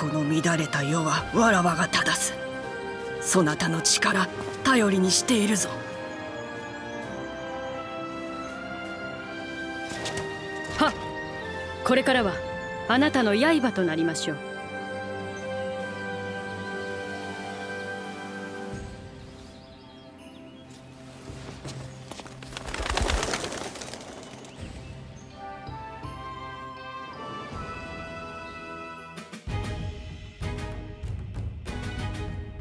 この乱れた世はわらわが正す。そなたの力頼りにしているぞ。 はっ、これからはあなたの刃となりましょう。